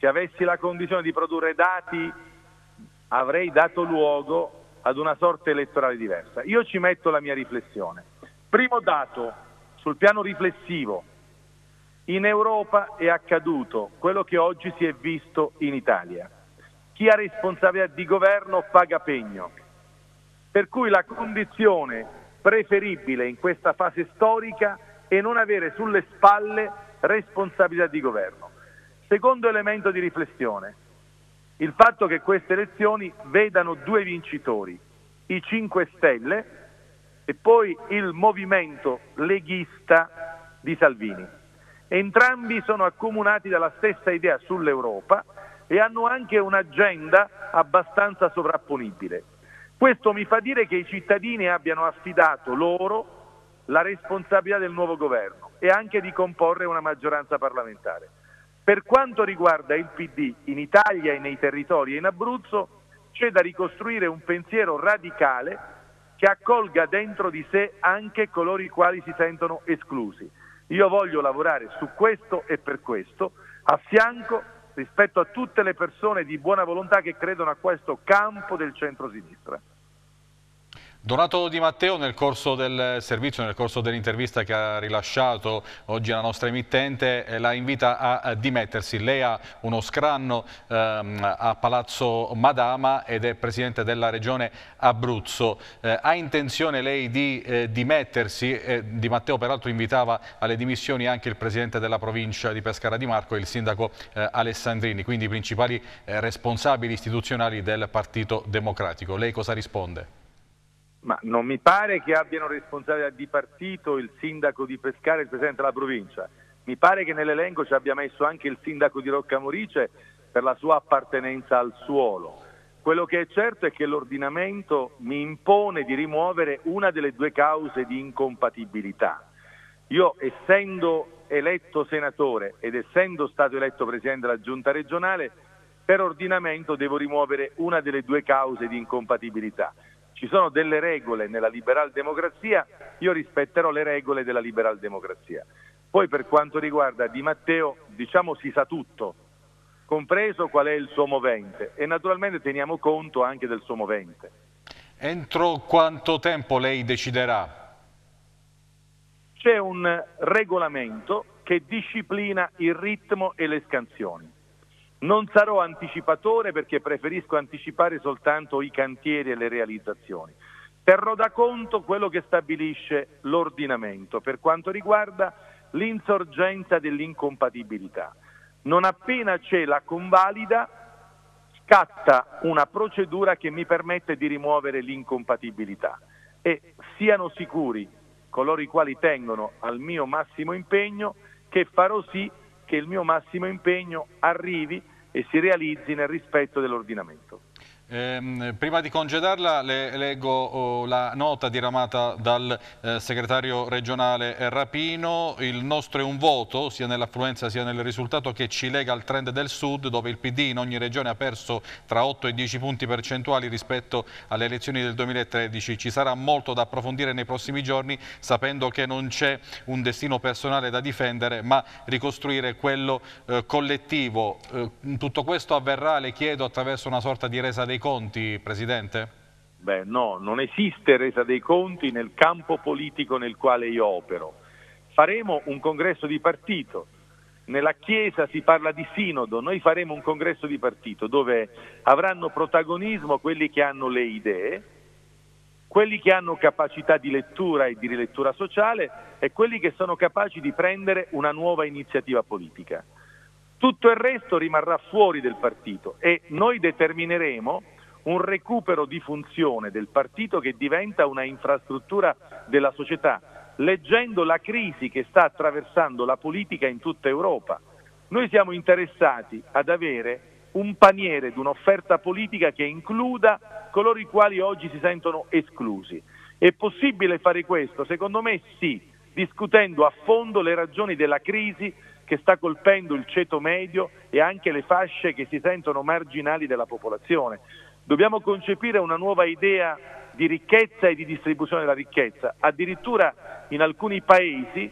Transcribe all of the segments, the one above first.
se avessi la condizione di produrre dati, avrei dato luogo ad una sorte elettorale diversa. Io ci metto la mia riflessione. Primo dato, sul piano riflessivo, in Europa è accaduto quello che oggi si è visto in Italia. Chi ha responsabilità di governo paga pegno. Per cui la condizione preferibile in questa fase storica è non avere sulle spalle responsabilità di governo. Secondo elemento di riflessione, il fatto che queste elezioni vedano due vincitori, i 5 Stelle e poi il movimento leghista di Salvini. Entrambi sono accomunati dalla stessa idea sull'Europa e hanno anche un'agenda abbastanza sovrapponibile. Questo mi fa dire che i cittadini abbiano affidato loro la responsabilità del nuovo governo e anche di comporre una maggioranza parlamentare. Per quanto riguarda il PD, in Italia e nei territori e in Abruzzo c'è da ricostruire un pensiero radicale che accolga dentro di sé anche coloro i quali si sentono esclusi. Io voglio lavorare su questo e per questo, a fianco rispetto a tutte le persone di buona volontà che credono a questo campo del centro-sinistra. Donato Di Matteo, nel corso del servizio, nel corso dell'intervista che ha rilasciato oggi alla nostra emittente, la invita a dimettersi. Lei ha uno scranno a Palazzo Madama ed è presidente della regione Abruzzo. Ha intenzione lei di dimettersi? Di Matteo peraltro invitava alle dimissioni anche il presidente della provincia di Pescara di Marco e il sindaco Alessandrini, quindi i principali responsabili istituzionali del Partito Democratico. Lei cosa risponde? Ma non mi pare che abbiano responsabilità di partito il sindaco di Pescara e il presidente della provincia. Mi pare che nell'elenco ci abbia messo anche il sindaco di Roccamorice per la sua appartenenza al suolo. Quello che è certo è che l'ordinamento mi impone di rimuovere una delle due cause di incompatibilità. Io, essendo eletto senatore ed essendo stato eletto presidente della giunta regionale, per ordinamento devo rimuovere una delle due cause di incompatibilità. Ci sono delle regole nella liberal democrazia, io rispetterò le regole della liberal democrazia. Poi per quanto riguarda Di Matteo, diciamo si sa tutto, compreso qual è il suo movente e naturalmente teniamo conto anche del suo movente. Entro quanto tempo lei deciderà? C'è un regolamento che disciplina il ritmo e le scansioni. Non sarò anticipatore perché preferisco anticipare soltanto i cantieri e le realizzazioni. Terrò da conto quello che stabilisce l'ordinamento per quanto riguarda l'insorgenza dell'incompatibilità. Non appena c'è la convalida, scatta una procedura che mi permette di rimuovere l'incompatibilità e siano sicuri coloro i quali tengono al mio massimo impegno che farò sì che il mio massimo impegno arrivi e si realizzi nel rispetto dell'ordinamento. Prima di congedarla le leggo la nota diramata dal segretario regionale Rapino. Il nostro è un voto sia nell'affluenza sia nel risultato che ci lega al trend del Sud, dove il PD in ogni regione ha perso tra 8 e 10 punti percentuali rispetto alle elezioni del 2013. Ci sarà molto da approfondire nei prossimi giorni, sapendo che non c'è un destino personale da difendere ma ricostruire quello collettivo. Tutto questo avverrà, le chiedo, attraverso una sorta di resa dei conti, Presidente? Beh, no, non esiste resa dei conti nel campo politico nel quale io opero. Faremo un congresso di partito, nella Chiesa si parla di sinodo, noi faremo un congresso di partito dove avranno protagonismo quelli che hanno le idee, quelli che hanno capacità di lettura e di rilettura sociale e quelli che sono capaci di prendere una nuova iniziativa politica. Tutto il resto rimarrà fuori del partito e noi determineremo un recupero di funzione del partito che diventa una infrastruttura della società, leggendo la crisi che sta attraversando la politica in tutta Europa. Noi siamo interessati ad avere un paniere di un'offerta politica che includa coloro i quali oggi si sentono esclusi. È possibile fare questo? Secondo me sì, discutendo a fondo le ragioni della crisi che sta colpendo il ceto medio e anche le fasce che si sentono marginali della popolazione. Dobbiamo concepire una nuova idea di ricchezza e di distribuzione della ricchezza. Addirittura in alcuni paesi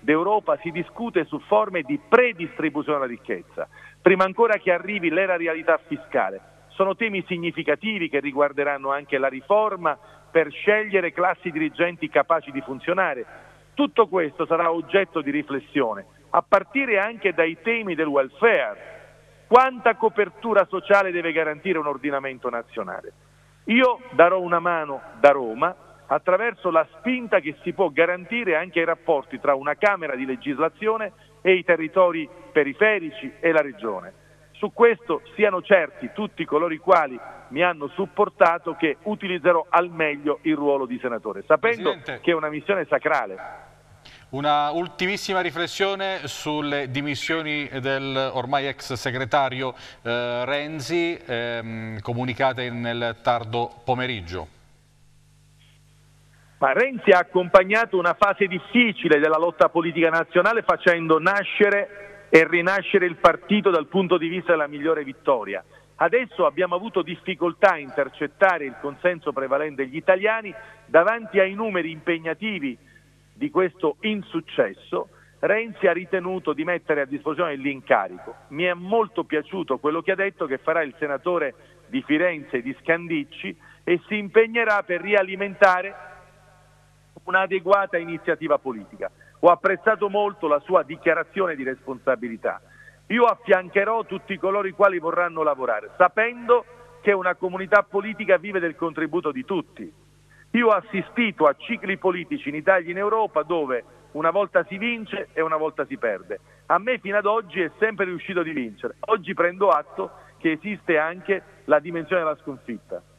d'Europa si discute su forme di predistribuzione della ricchezza, prima ancora che arrivi l'era realtà fiscale. Sono temi significativi che riguarderanno anche la riforma per scegliere classi dirigenti capaci di funzionare. Tutto questo sarà oggetto di riflessione, a partire anche dai temi del welfare. Quanta copertura sociale deve garantire un ordinamento nazionale? Io darò una mano da Roma attraverso la spinta che si può garantire anche ai rapporti tra una Camera di legislazione e i territori periferici e la Regione. Su questo siano certi tutti coloro i quali mi hanno supportato che utilizzerò al meglio il ruolo di senatore, sapendo Presidente, che è una missione sacrale. una ultimissima riflessione sulle dimissioni del ormai ex segretario Renzi, comunicate nel tardo pomeriggio. Ma Renzi ha accompagnato una fase difficile della lotta politica nazionale facendo nascere e rinascere il partito dal punto di vista della migliore vittoria. Adesso abbiamo avuto difficoltà a intercettare il consenso prevalente degli italiani davanti ai numeri impegnativi di questo insuccesso. Renzi ha ritenuto di mettere a disposizione l'incarico. Mi è molto piaciuto quello che ha detto, che farà il senatore di Firenze di Scandicci e si impegnerà per rialimentare un'adeguata iniziativa politica. Ho apprezzato molto la sua dichiarazione di responsabilità. Io affiancherò tutti coloro i quali vorranno lavorare, sapendo che una comunità politica vive del contributo di tutti. Io ho assistito a cicli politici in Italia e in Europa dove una volta si vince e una volta si perde. A me fino ad oggi è sempre riuscito di vincere. Oggi prendo atto che esiste anche la dimensione della sconfitta.